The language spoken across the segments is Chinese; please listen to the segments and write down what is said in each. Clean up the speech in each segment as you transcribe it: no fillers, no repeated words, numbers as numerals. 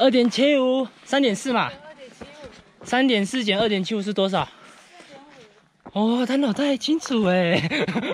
2.75 3.4嘛，3.4减2.75是多少？哦，他脑袋还清楚哎。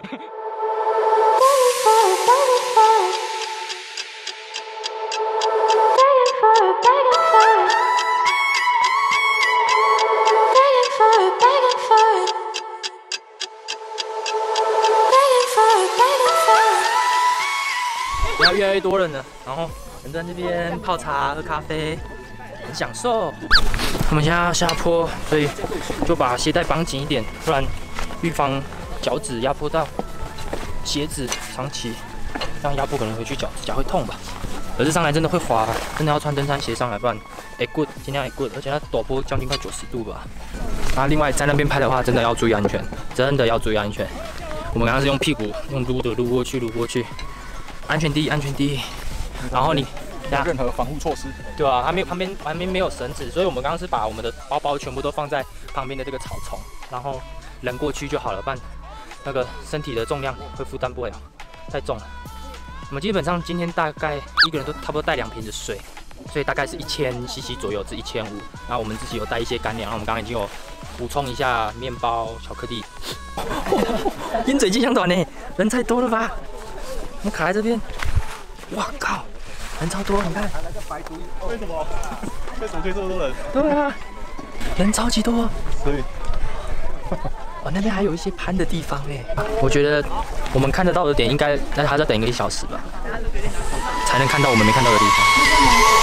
然后越来越多人了，然后人在这边泡茶、喝咖啡，很享受。我们现在要下坡，所以就把鞋带绑紧一点，不然预防脚趾压迫到鞋子，长期这样压迫可能会去脚会痛吧。可是上来真的会滑，真的要穿登山鞋上来，不然good， 尽量good， 而且它陡坡将近快90度吧。然后另外在那边拍的话，真的要注意安全，真的要注意安全。我们刚刚是用屁股用撸的撸过去。安全第一，安全第一。然后你没有任何防护措施， 对啊，旁边没有绳子，所以我们刚刚是把我们的包包全部都放在旁边的这个草丛，然后人过去就好了，不然那个身体的重量会负担不了，太重了。我们基本上今天大概一个人都差不多带2瓶的水，所以大概是1000cc 左右至1500。然后我们自己有带一些干粮，然后我们刚刚已经有补充一下面包、巧克力。鹰嘴镜像短呢，人太多了吧？我们卡在这边，哇靠，人超多，你看。 为什么？为什么可以这么多人？ 对啊，人超级多。 所以， 哦，那边还有一些攀的地方哎。我觉得我们看得到的点，应该还要再等1个小时吧，才能看到我们没看到的地方。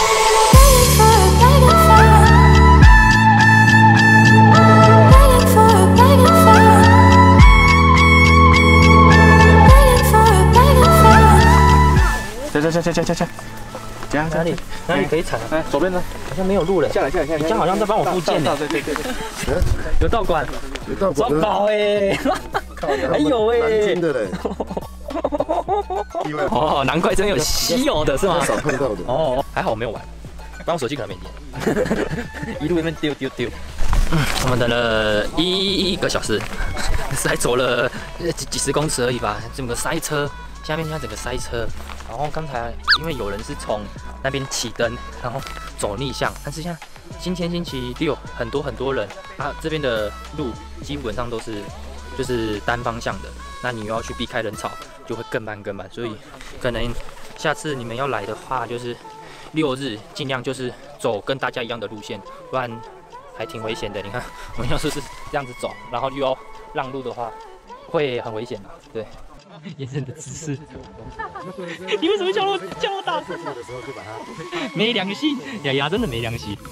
下， 哪里可以踩？ 哎，左边呢？ 好像没有路了。 下来。 你这样好像在帮我复健呢。 对。 有道馆，抓宝哎！还有哎， 真的嘞。 哦，难怪真有稀有的是吗？ 少碰到的。 哦，还好我没有玩，不然我手机可能没电。一路那边丢。我们等了1个小时，才走了几十公尺而已吧，整个塞车。下面现在整个塞车，然后刚才因为有人是从那边起灯，然后走逆向，但是现在今天星期6，很多人啊，这边的路基本上都是就是单方向的，那你又要去避开人潮，就会更慢，所以可能下次你们要来的话，就是6日尽量就是走跟大家一样的路线，不然还挺危险的。你看我们要是这样子走，然后又要让路的话，会很危险的，对。延伸的姿势，你为什么叫我大声？没良心，雅真的没良心。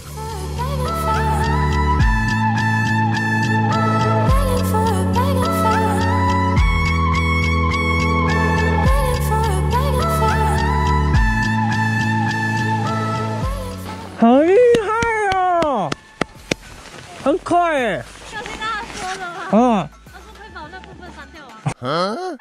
好厉害哦，很快哎。 刚才大家说的吗？ 嗯。 他说可以把那部分删掉啊。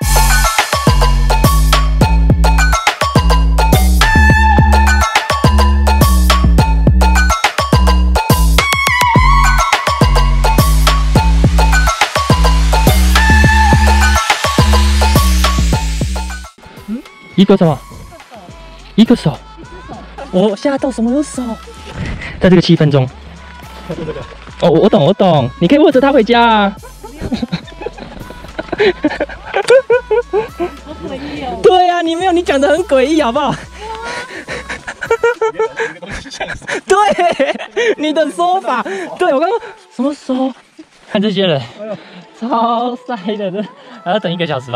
一个什么？一个手。我吓到什么都手。在这个7分钟。哦，我懂，你可以握着它回家啊。 好诡异哦。 对啊，你没有你讲的很诡异，好不好？对，你的说法，对我刚刚什么手？看这些人，超晒的，还要等1个小时吧。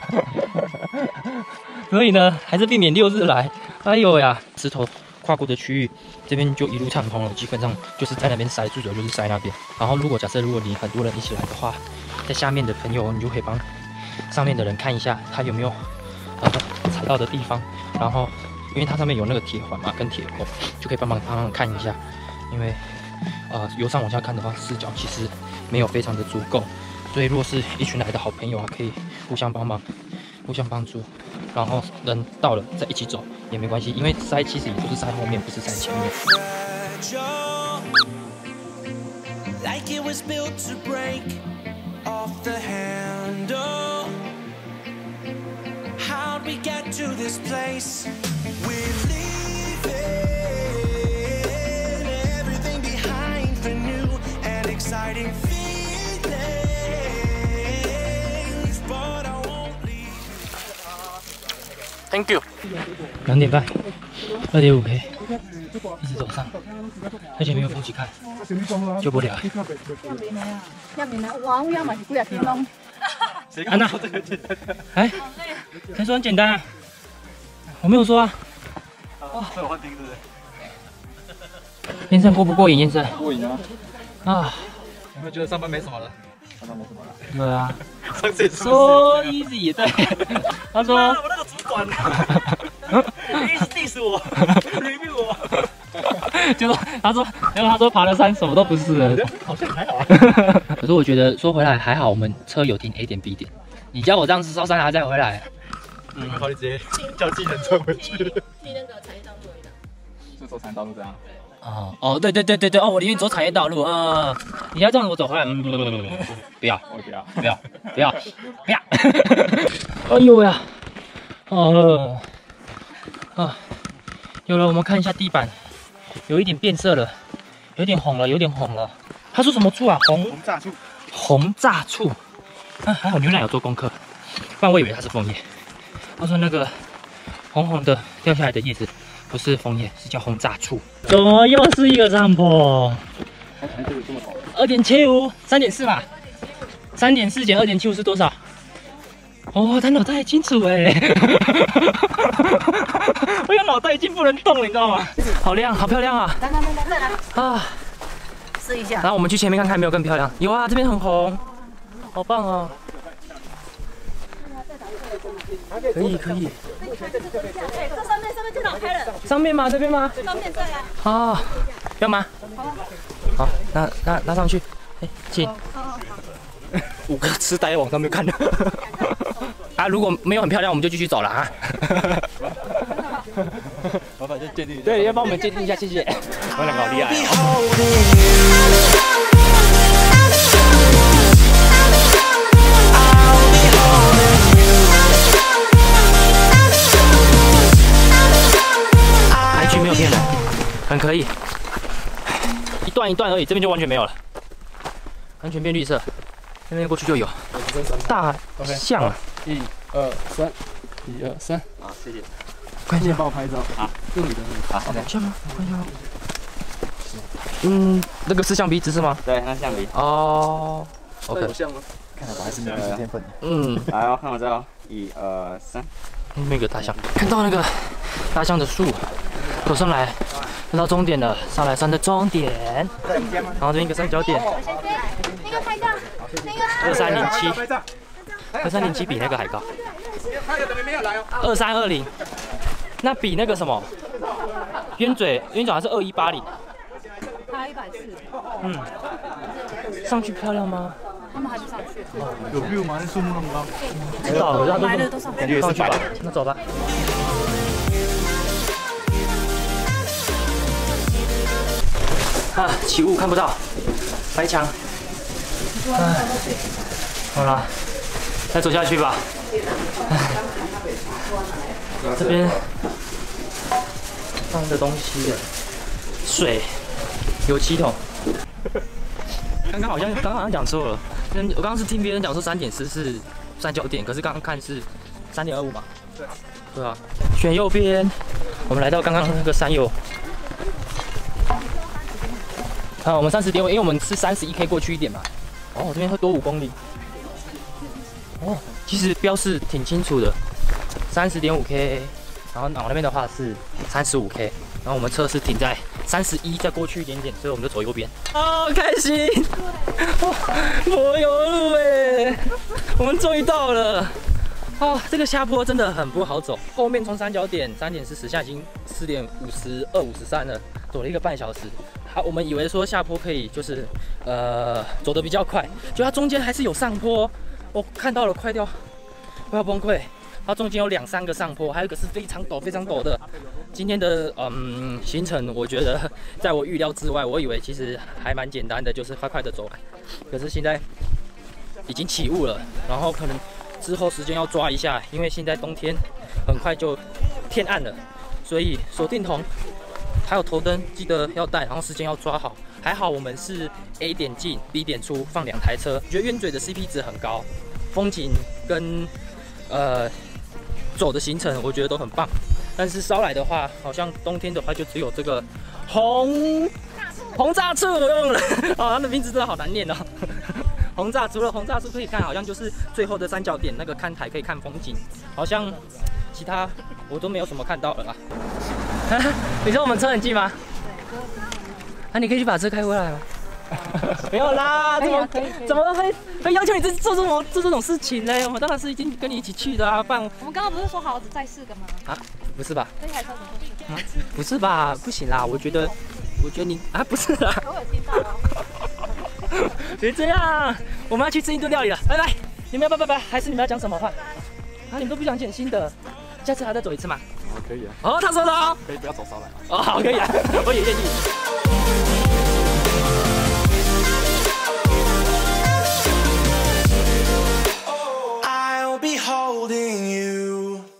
所以呢，还是避免6日来。哎呦呀，石头跨过的区域，这边就一路畅通了，基本上就是在那边塞，最主要就是塞那边。然后如果你很多人一起来的话，在下面的朋友你就可以帮上面的人看一下，他有没有踩到的地方。然后因为它上面有那个铁环嘛，跟铁钩，就可以帮忙看一下。因为由上往下看的话，视角其实没有非常的足够，所以如果是一群来的好朋友啊，可以互相帮忙。互相帮助，然后人到了再一起走也没关系，因为塞其实也就是塞后面，不是塞前面。Like it was built to break off the handle. How'd we get to this place? We're leaving. Thank you。2点半，2.5K，一直走上，而且没有风景看，救不了。 下面呢，哇，我要买几啊天龙。 安娜，哎，谁说很简单啊？我没有说啊。 这有幻听是不是？ 验证过不过瘾？验证过瘾啊！ 啊， 有没有觉得上班没什么了？上班没什么了。 对啊上次也是。 ，so easy。对，他说我那个主管，一直 diss 我，review 我。 结果他说爬了山什么都不是了， 好像还好啊。 可是我觉得说回来还好，我们车有停 A 点 B 点。你叫我这样子烧山还再回来， 考虑直接叫计程车回去。 去那个产业道路的。 就走产道路这样。 哦，对，哦，我宁愿走产业道路，你要这样子我走回来，不要， 我不要。 哎呦呀，有了，我们看一下地板，有一点变色了，有点红了，他说什么醋啊？红炸醋，还好牛奶有做功课，不然我以为它是枫叶。他说那个红红的掉下来的叶子不是枫叶，是叫红炸醋。怎么又是一个帐篷？2.75， 3.4吧，3.4减2.75是多少？哦，他脑袋很清楚哎，我有脑袋已经不能动了，你知道吗？好亮，好漂亮啊！ 来，再来啊， 试一下。 然后我们去前面看看，有没有更漂亮？有啊，这边很红，好棒哦！可以。 哎，这上面电脑开了。 上面吗？这边吗？ 上面再来。 好，要吗？好，拿上去。哎，请。5个痴呆往上面看的。啊，如果没有很漂亮，我们就继续走了啊。 老板就鉴定。 对，要帮我们鉴定一下，谢谢。我们两个好厉害哦。安全没有骗人，很可以。一段而已，这边就完全没有了，完全变绿色。那边过去就有大象啊 1、2、3，1、2、3。好，谢谢。 快点帮我拍一张。好，就你的。好 ，OK。 像吗？我看一下。那个是橡皮，只是吗？ 对，那橡皮。 哦。OK。 有像吗？看来我还是没有天分。 来哦，看我这哦，1、2、3。 那个大象，看到那个大象的树，走上来，到终点了，上来山的终点。然后这边一个三角点。 那个拍照，那个。 2307比那个还高。2320，那比那个什么冤嘴还是2180。 他140。 上去漂亮吗？ 他们还没上去。 有 view 吗？那树木那么高？ 不知道，我让来的都上去。 感觉上去吧。那走吧。啊，起雾看不到，白墙。好了，再走下去吧。这边放的东西，水，油漆桶。刚刚好像讲错了，我刚刚是听别人讲说3.4是三角点，可是刚刚看是3.25嘛。对啊，选右边。我们来到刚刚那个山友。我们30.5，因为我们是31K 过去一点嘛。哦，这边会多5公里。哦，其实标示挺清楚的，30.5K， 然后往那边的话是35K， 然后我们车是停在31，再过去一点点，所以我们就走右边。好开心！柏油路哎，我们终于到了。哦，这个下坡真的很不好走，后面从三角点3.40，现在已经4.52、53了，走了1个半小时。好，我们以为说下坡可以就是走得比较快，就它中间还是有上坡。我看到了，快要崩溃。它中间有2、3个上坡，还有一个是非常陡的。今天的行程，我觉得在我预料之外。我以为其实还蛮简单的，就是快快的走完。可是现在已经起雾了，然后可能之后时间要抓一下，因为现在冬天很快就天暗了，所以手电筒还有头灯记得要带，然后时间要抓好。还好我们是 A 点进 B 点出，放2台车。我觉得冤嘴的 CP 值很高，风景跟走的行程，我觉得都很棒。但是烧来的话，好像冬天的话就只有这个红炸处我用了，哦，它的名字真的好难念哦。红炸除了红炸处可以看，好像就是最后的三角点那个看台可以看风景，好像其他我都没有什么看到了啦。你说我们车很近吗？啊，你可以去把车开回来吗？没有啦，怎么会要求你做这种事情呢？我们当然是已经跟你一起去的啊，不然我们刚刚不是说好只载4个吗？ 啊，不是吧？ 这台车怎么去？ 不是吧？不行啦，我觉得你啊，不是啦。 我有听到哦。 别这样，我们要去吃印度料理了，拜拜。你们要拜，还是你们要讲什么话？啊，你们都不想减薪的，下次还再走一次吗？ 哦，可以啊。 哦，他说的哦。 可以不要走烧来吗？ 哦，好，可以啊，我也愿意。 I'll be holding